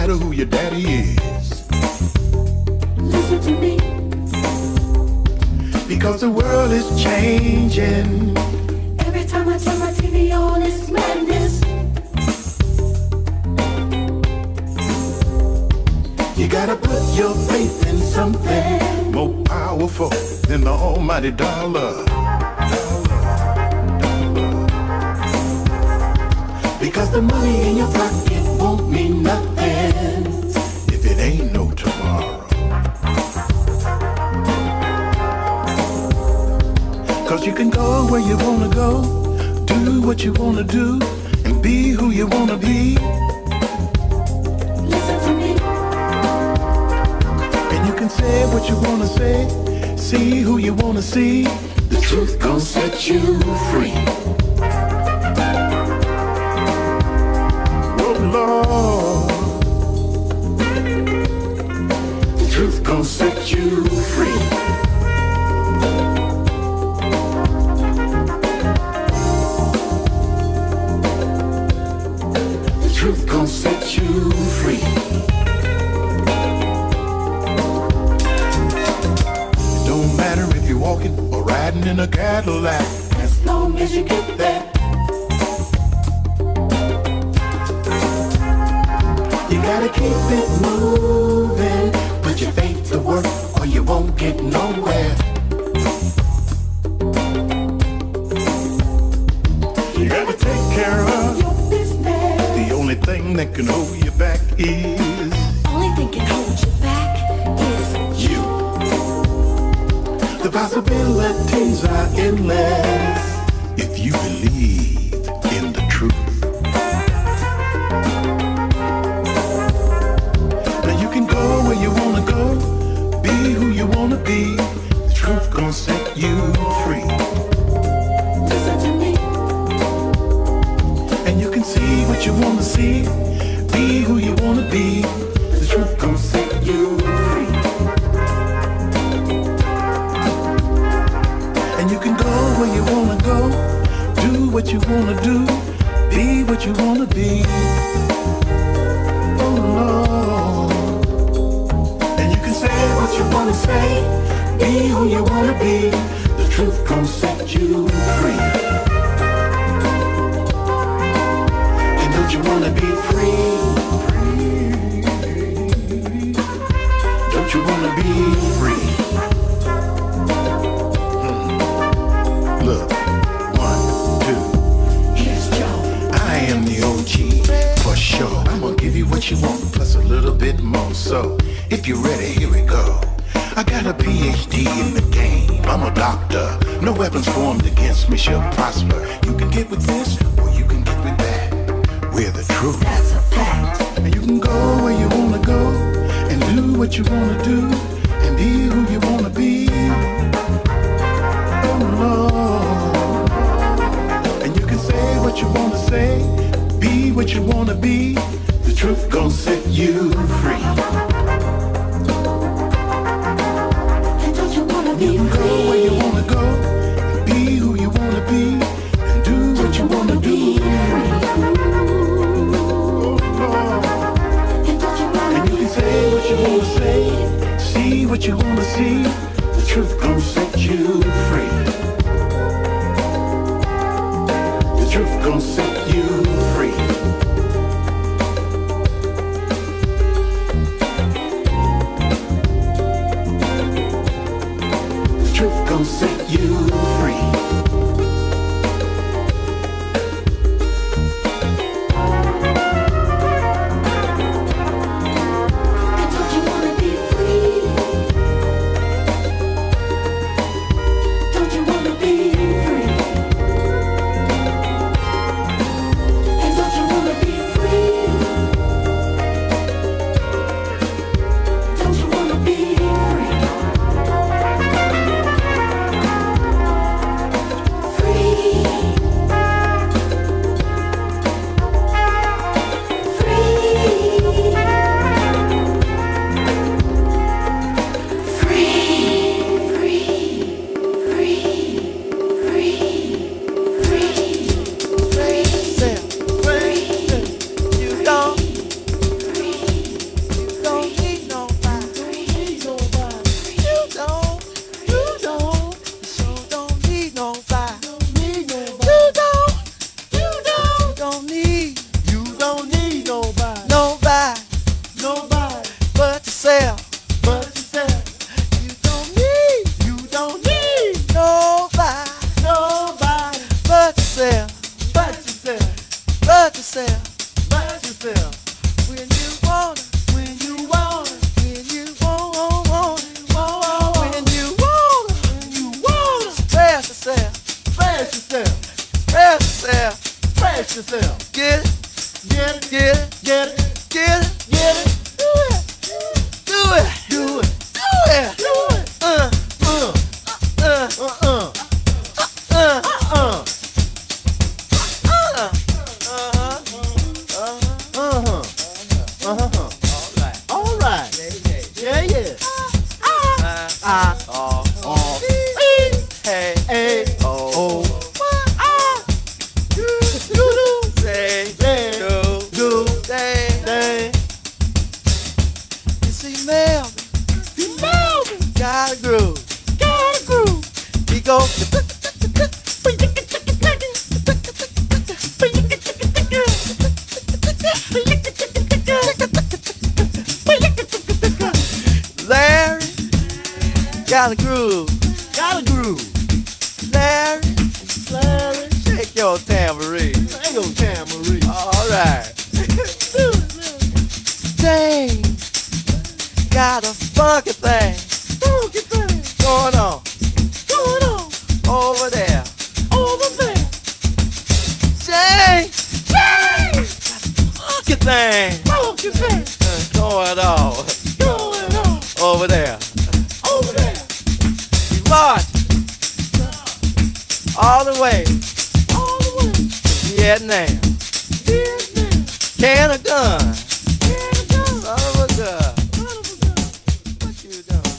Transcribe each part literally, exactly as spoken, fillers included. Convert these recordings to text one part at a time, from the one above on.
matter who your daddy is. Listen to me. Because the world is changing. Every time I turn my T V on, it's madness. You gotta put your faith in something more powerful than the almighty dollar. Because the money in your pocket won't mean nothing if it ain't no tomorrow. Cause you can go where you wanna go, do what you wanna do, and be who you wanna be. Listen to me. And you can say what you wanna say, see who you wanna see. The truth gon' set you free. Lord, the truth gon' set you free. The truth gon' set you free. It don't matter if you're walking or riding in a Cadillac, As long as you get there. you gotta keep it moving. Put your faith to work or you won't get nowhere. You gotta take care of Your business. the only thing that can hold you back is Only thing can hold you back is you. The possibilities are endless if you believe in the truth. Where you wanna go, be who you wanna be. The truth gon' set you free. Listen to me. And you can see what you wanna see, be who you wanna be. The truth gon' set you free. And you can go where you wanna go, do what you wanna do, be what you wanna be. Oh Lord. Say what you wanna say, be who you wanna be. The truth gon' set you free. And don't you wanna be free? Don't you wanna be free? Hmm. Look, one, two. Here's Joe. I am the O G for sure. I'm gonna give you what you want plus a little bit more. So if you're ready, here we go. I got a P H D in the game. I'm a doctor. No weapons formed against me shall prosper. You can get with this or you can get with that. We're the truth. That's a fact. And you can go where you wanna go and do what you wanna do and be who you wanna be. Oh Lord. And you can say what you wanna say, be what you wanna be. The truth gon' set you free. You can go where you wanna go, and be who you wanna be, and do what you wanna do. Oh, Lord. And you can say what you wanna say, see what you wanna see. The truth gon' set you free. The truth gon' set you free. Truth gon' set you free. And don't you wanna be free? Don't you wanna be free? And don't you wanna be free? Don't you wanna be free? yourself. Get it, Get it, get it, get it, get it. get it. Do it, do it, Do it, do it. do it. Uh, Uh, uh, uh, uh, uh, uh. uh, uh-huh, Uh-huh. Uh-huh. All right. Yeah, yeah. I, oh, oh, hey, A, oh, O, do, say, say, do, do, say. say. You see, Melvin, Melvin, got a groove. got a groove. He go, Larry, got a groove. Got a groove. Larry, Larry, shake your tambourine. ain't no tambourine. All right. Dang, got a funky thing Funky thing going on going on over there. over there. Dang, Dang! funky thing Funky thing uh, going on going on over there. over there. We march all the way All the way. to Vietnam. Vietnam. Can of gun, Vietnam. son of a gun. What you doing?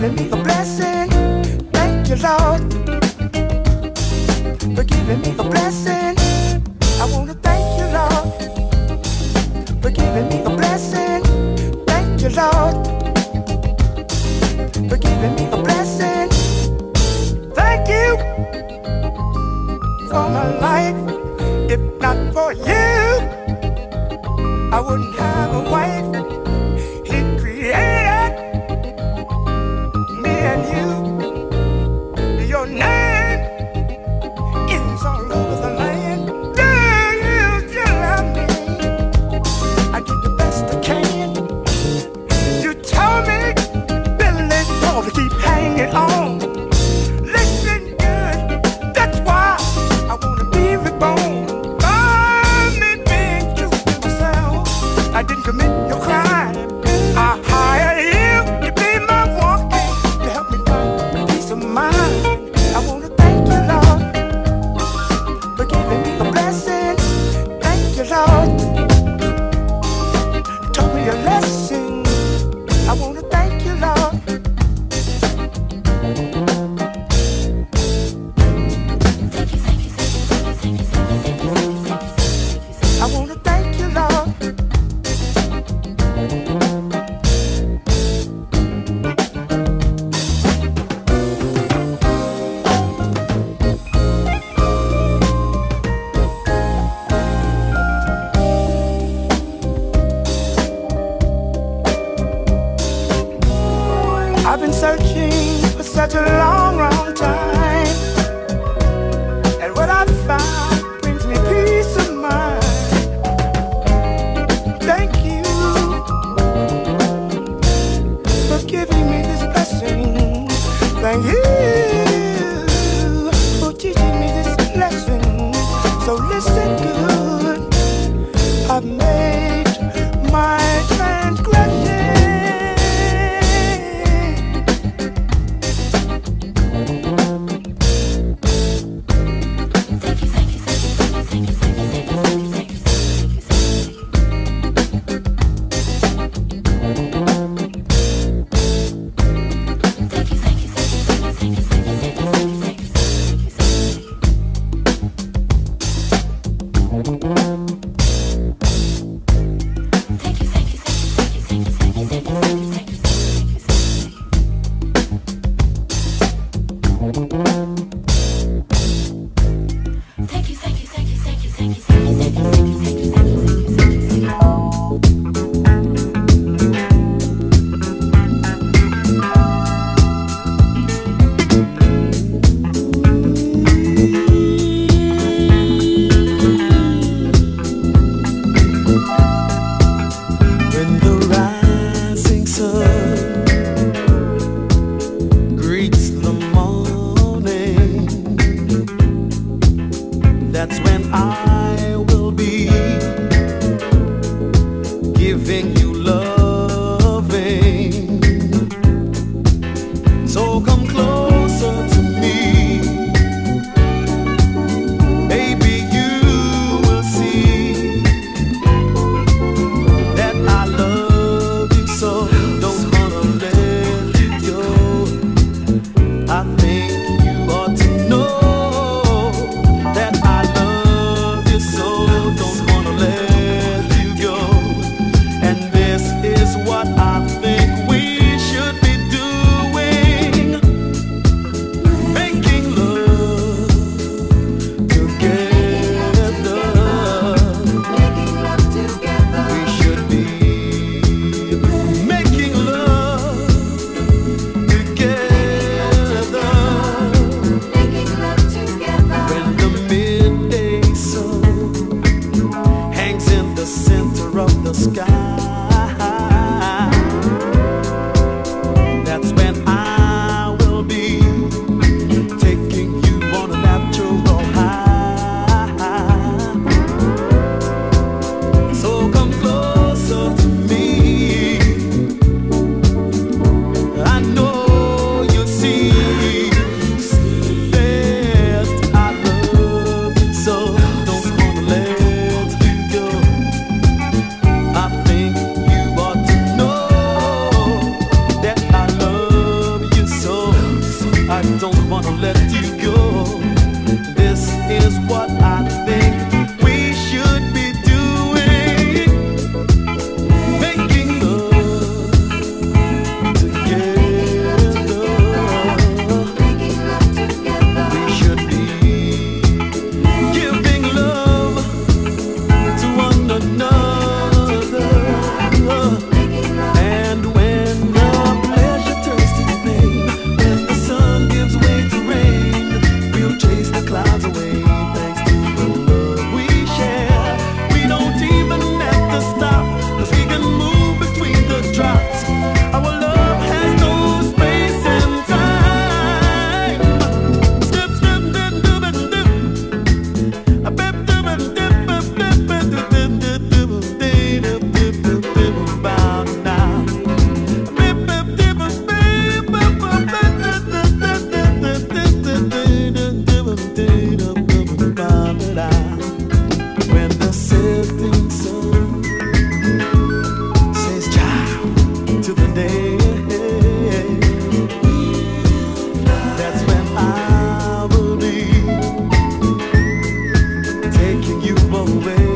giving me a blessing. Thank you, Lord, for giving me a blessing. I want to thank you, Lord, for giving me a blessing. Thank you, Lord, for giving me a blessing. Thank you for my life. If not for you, I wouldn't have a wife. He created me and you. Your name is all over the land. Do you still love me? I did the best I can. You told me, Billy, to keep hanging on. Listen good, that's why I wanna be reborn. I'm being true to myself. I didn't commit no crime. I hired you to be my walking, to help me find peace of mind. I wanna thank you, Lord, for giving me a blessing. Thank you, Lord, taught me a lesson. I wanna thank you, Lord. I wanna thank you, Lord. I've been searching for such a long, long time, and what I found brings me peace of mind. Thank you for giving me this blessing. Thank you for teaching me this lesson. So listen good, I've made my transgression. Thank you, thank you. day. That's when I will be taking you away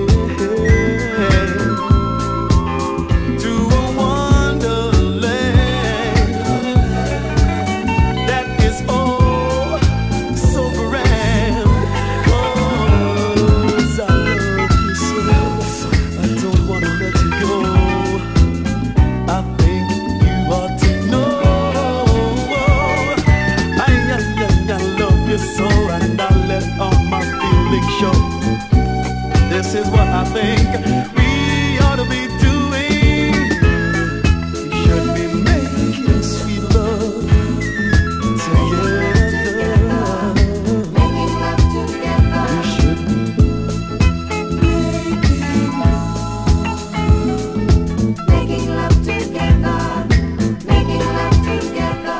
to a wonderland that is oh so grand. 'Cause I love you so, I don't wanna let you go. I think you ought to know. I, I, I, I love you so, and I let all my feelings show. This is what I think we ought to be doing. We should be making sweet love together. Making love together. We should be Making love together. Making love together.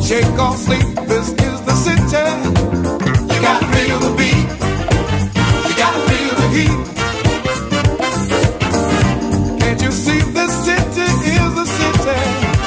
Shake off sleep, this is the city. You gotta feel the beat. You gotta feel the heat. Can't you see this city is the city?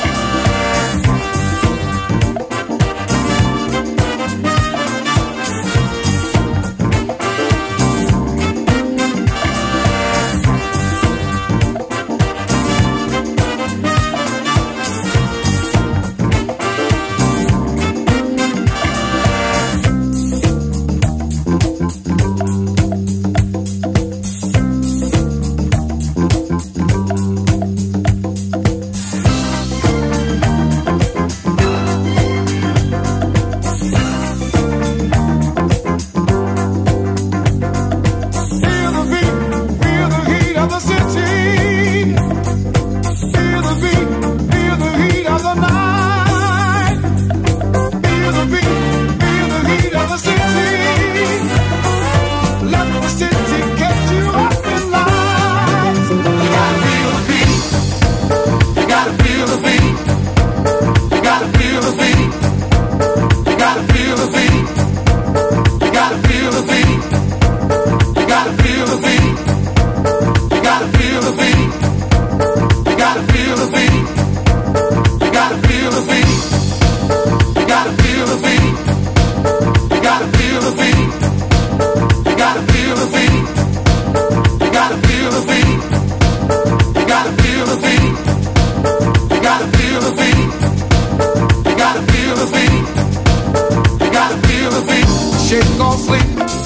Shake off sleep,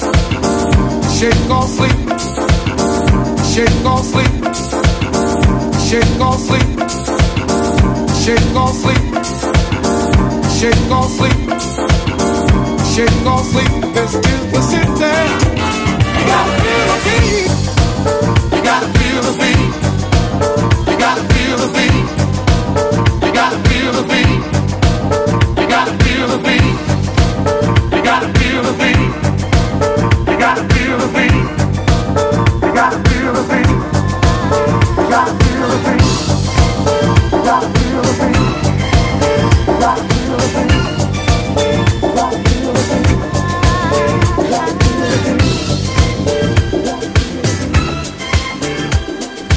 shake off sleep, shake off sleep, shake off sleep, shake off sleep, shake off sleep, shake off sleep. This is the city. You gotta feel the beat. You gotta feel the beat. You gotta feel the beat. You gotta feel the beat. You gotta feel the beat. You gotta feel the beat. You gotta feel the beat. You gotta feel the beat. You gotta feel the beat. You gotta feel the beat. You gotta feel the beat. You gotta feel the beat. You gotta feel the beat.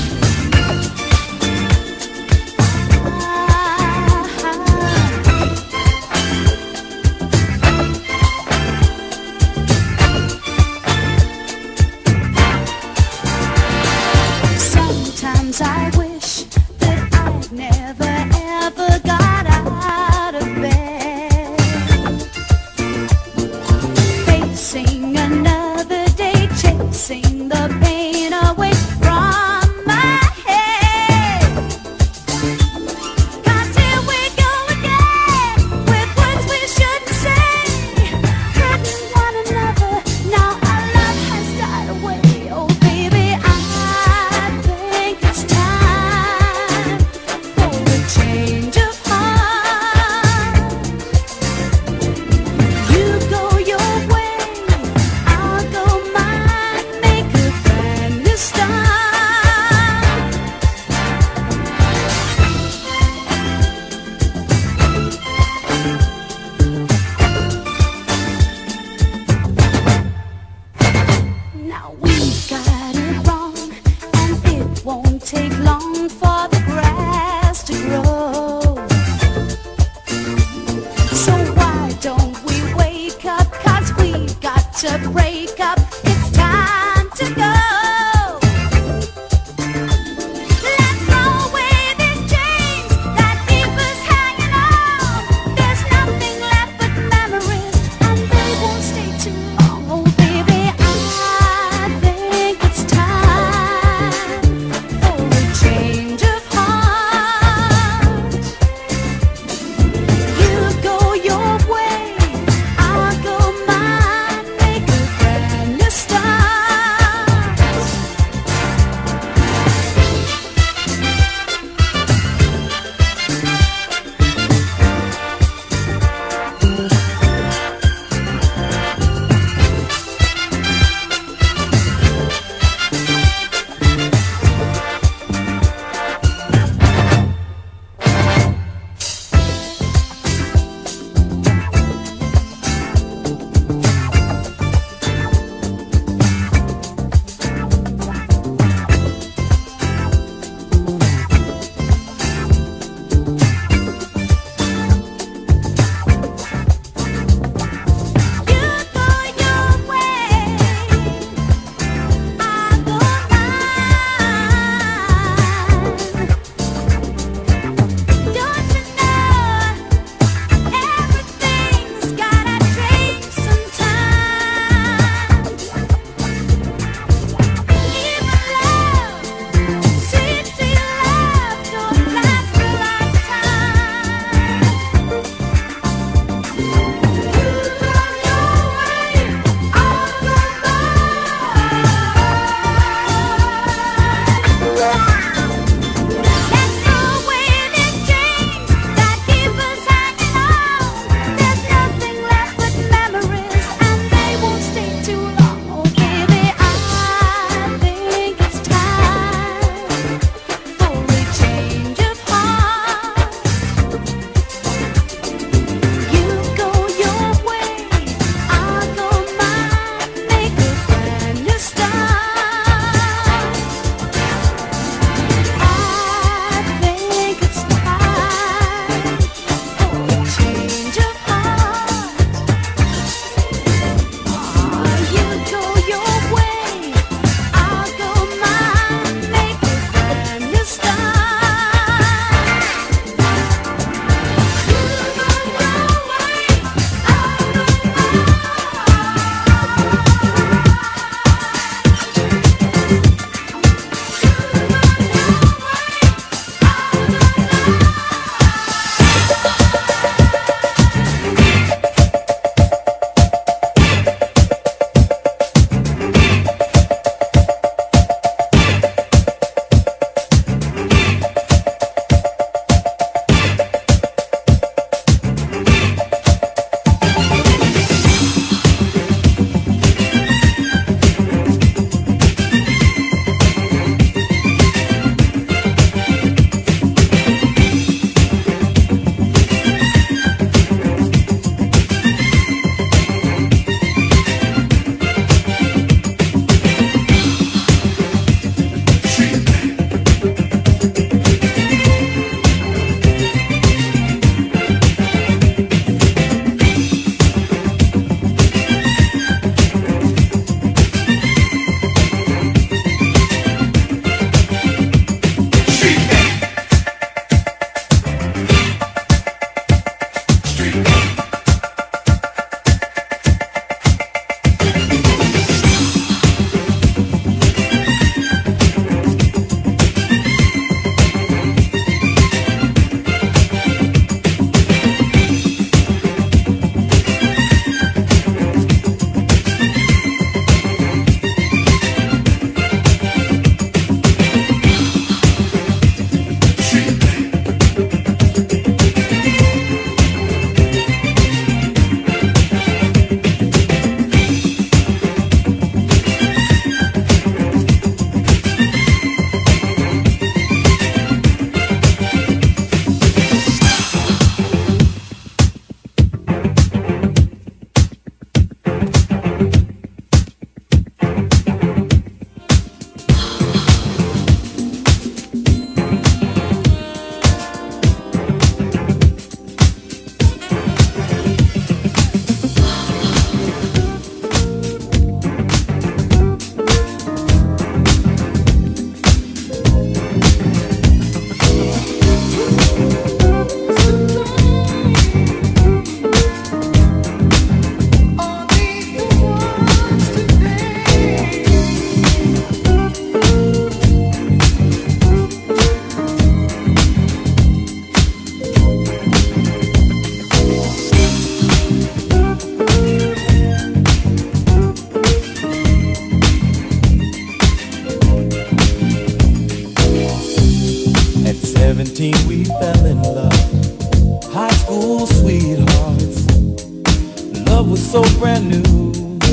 school sweethearts. Love was so brand new.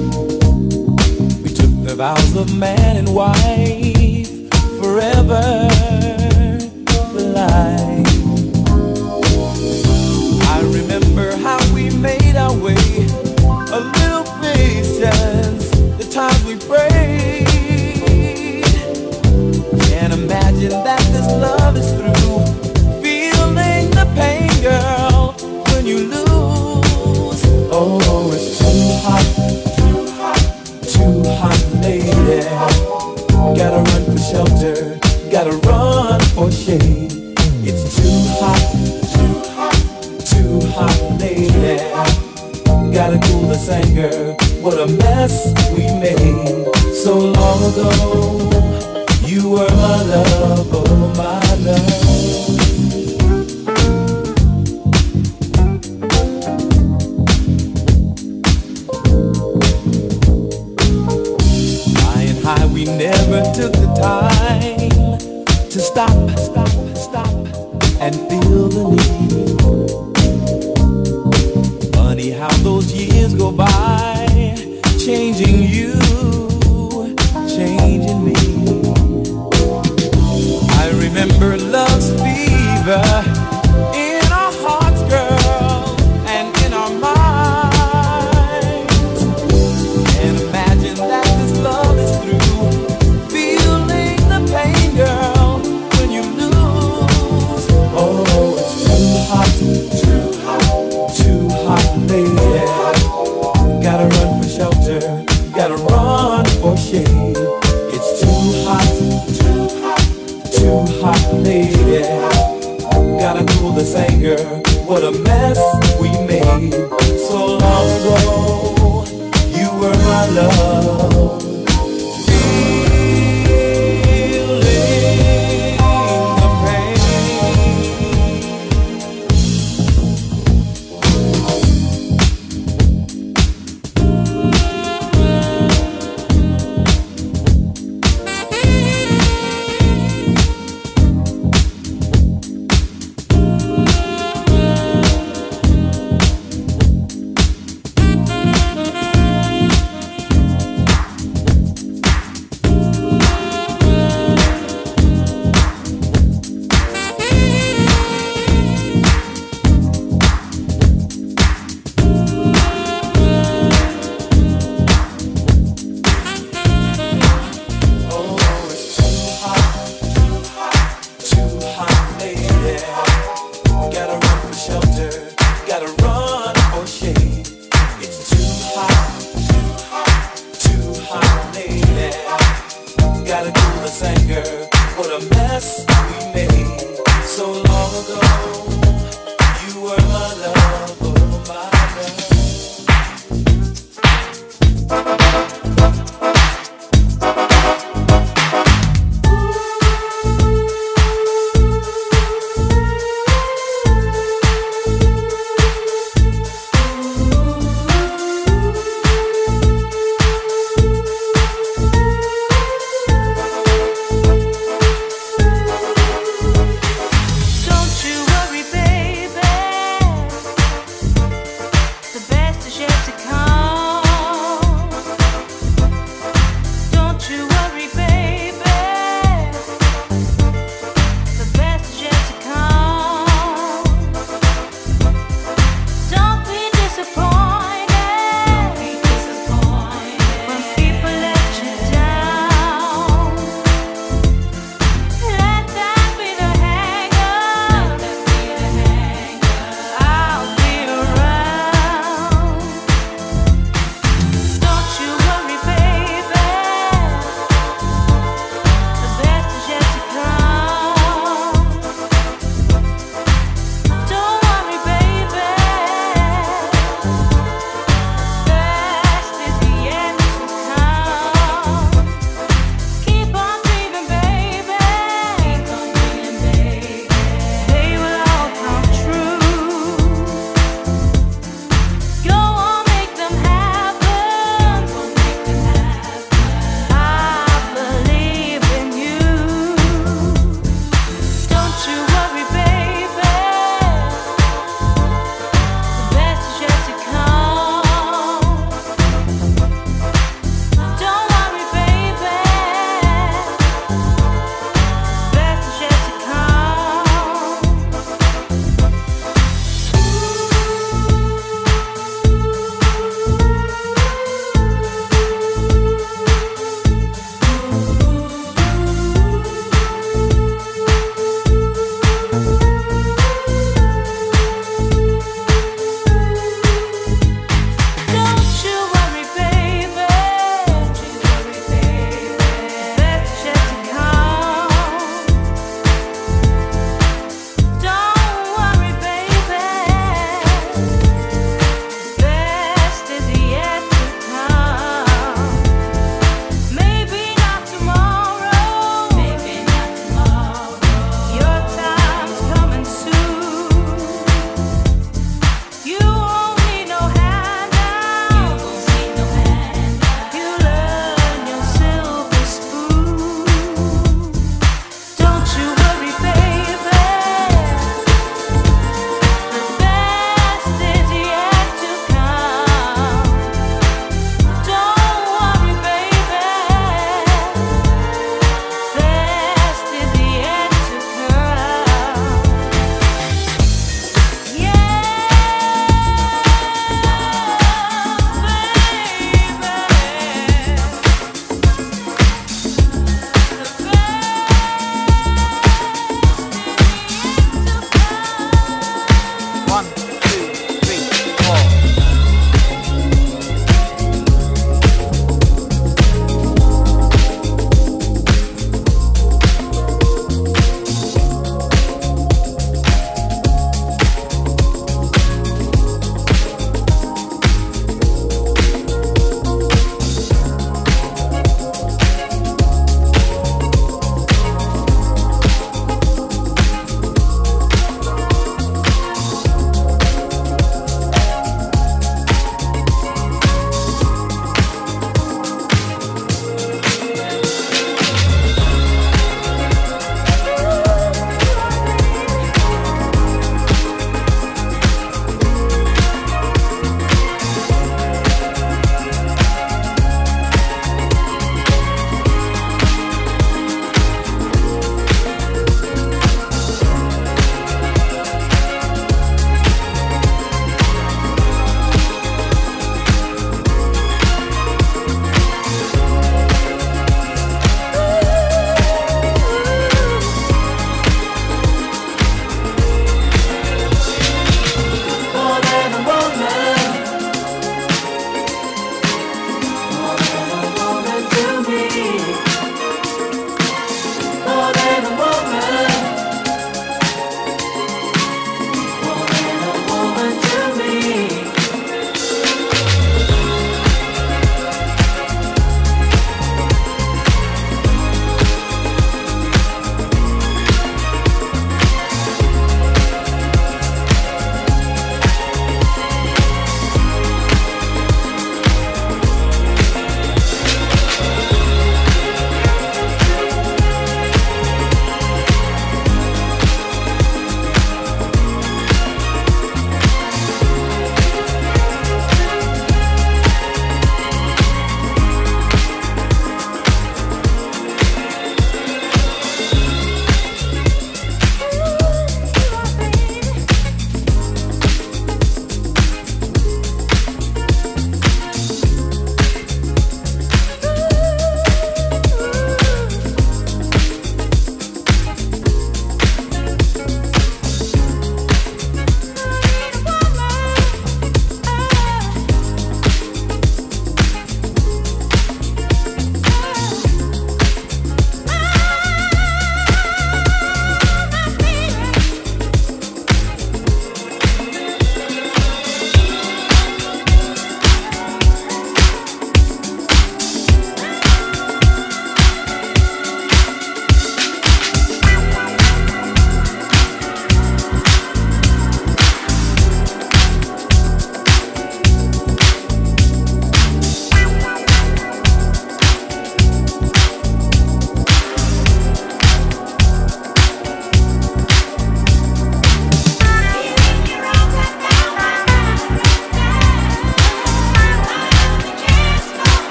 We took the vows of man and wife, forever for life. I remember how we made our way, a little patience, the times we prayed. Can't imagine that this love is through. Feeling the pain, girl, when you lose. Oh, it's too hot, too hot, too hot, lady. Gotta run for shelter, gotta run for shade. It's too hot, too hot, too hot, lady. Gotta cool this anger, what a mess we made. So long ago, you were my love, oh my love. Flying high, we never took the time to stop, stop, stop, and feel the need. Funny how those years go by, changing you, changing me. I remember love's fever in our hearts, girl, and in our minds. Can't imagine that this love is through. Feeling the pain, girl, when you lose. Oh, it's too hot, too hot, too hot, lady. Gotta run for shelter, gotta run for shade. It's too hot, too hot, too hot, lady. Gotta cool this anger, what a mess we made. So long ago, you were my love. Feeling the pain.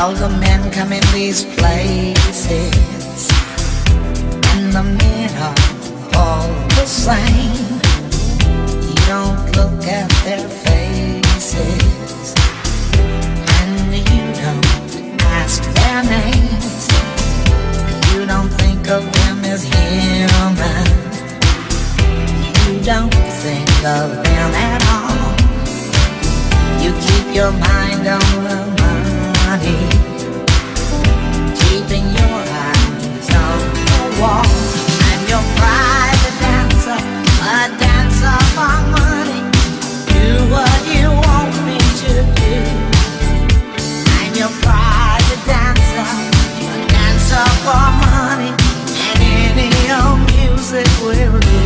All the men come in these places, and the men are all the same. You don't look at their faces, and you don't ask their names. You don't think of them as human. You don't think of them at all. You keep your mind on the money, keeping your eyes on the wall. I'm your private dancer, a dancer for money. Do what you want me to do. I'm your private dancer, a dancer for money, and any old music will do.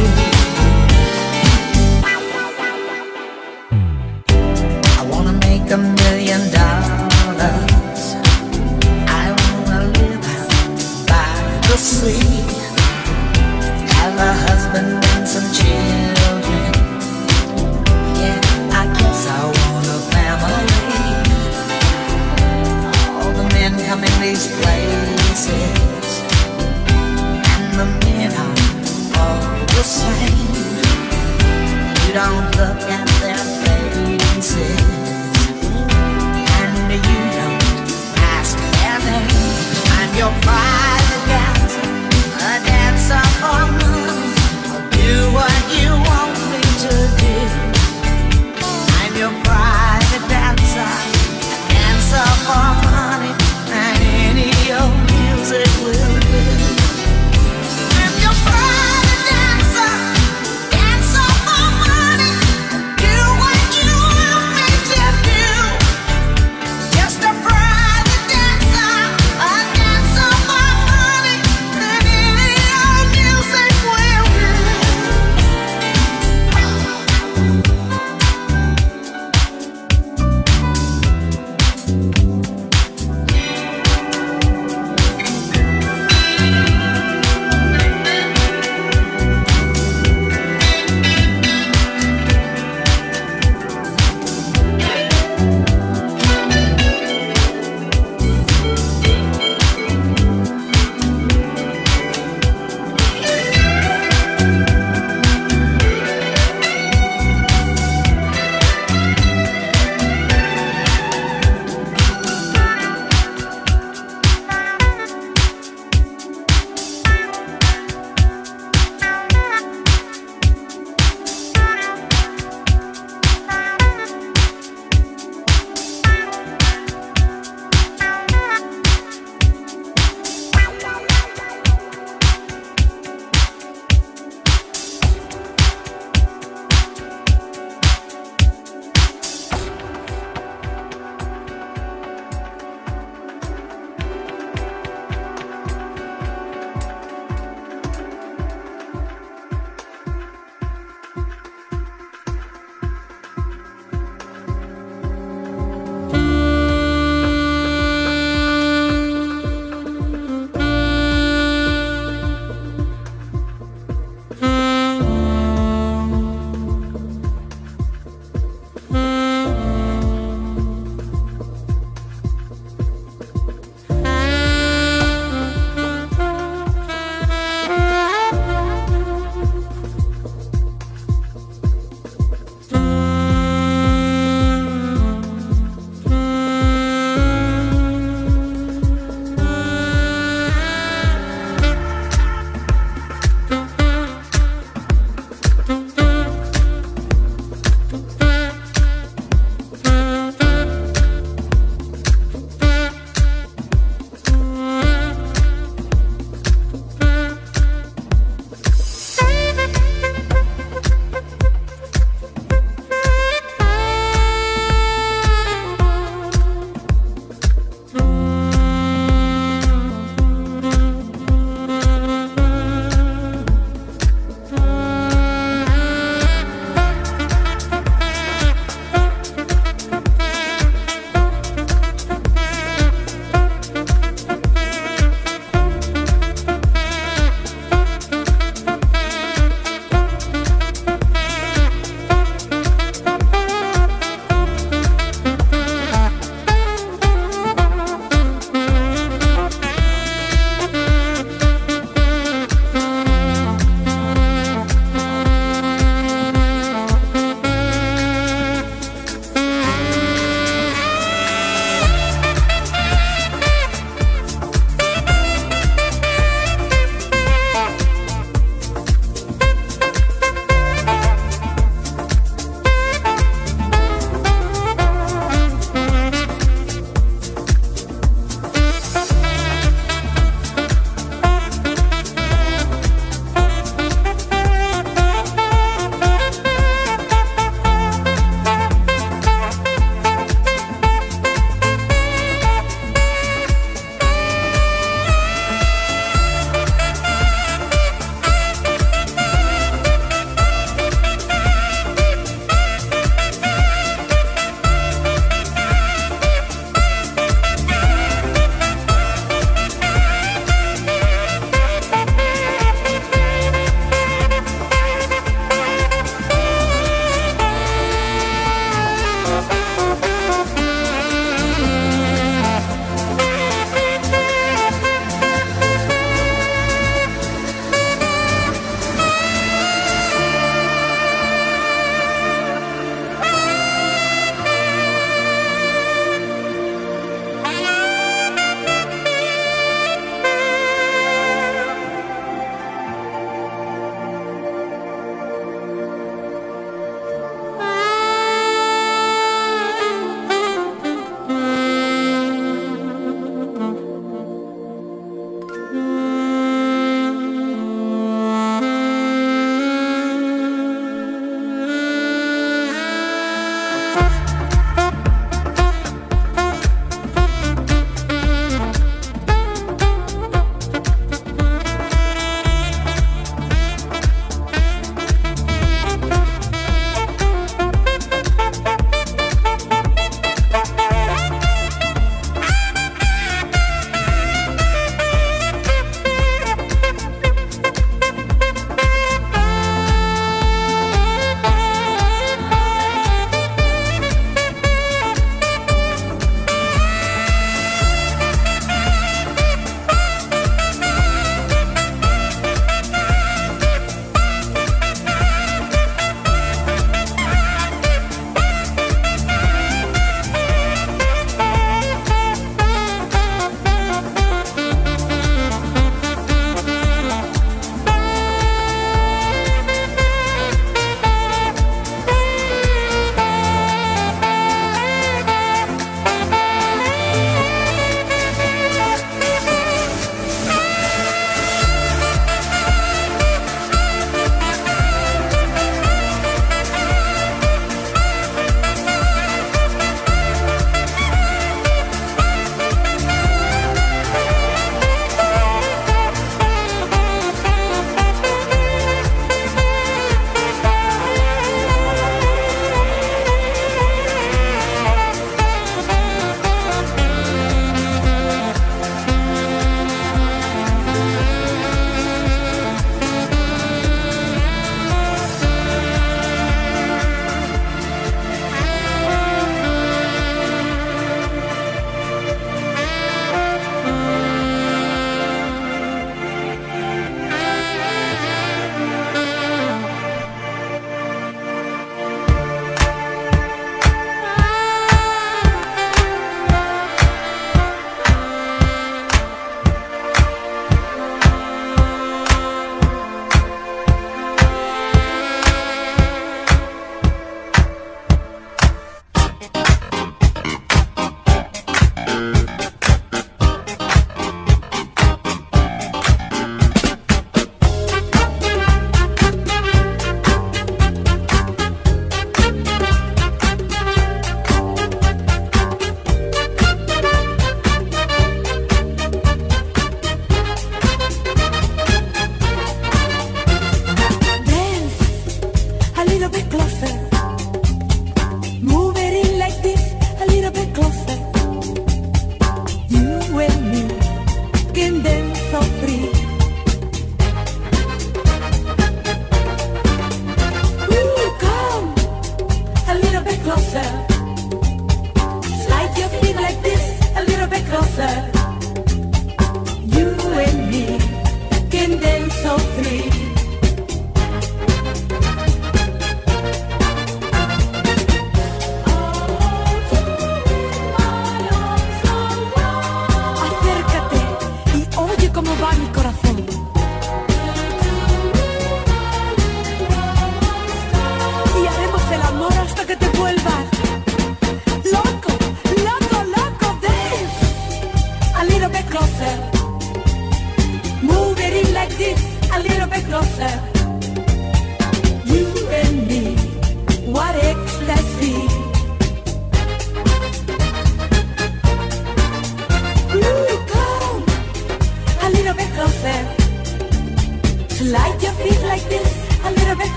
I wanna make a million dollars. I wanna live out by the sea, have a husband and some children. Yeah, I guess I want a family. All the men come in these places, and the men are all the same. You don't look at their faces, and you don't ask their name. I'm your private dancer, a dancer for money. I'll do what you want me to do. I'm your private dancer, a dancer for money, and any old music will do. I'm your private dancer, dancer for money. Do what you want me to do. Just a private dancer, a dancer for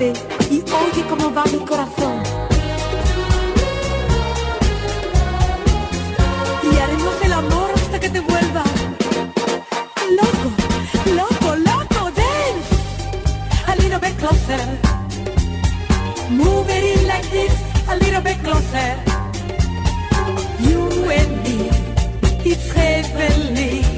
siente y oye cómo va mi corazón. Y haremos el amor hasta que te vuelva loco, loco, loco. Dance a little bit closer. Move it in like this, a little bit closer. You and me, it's heavenly.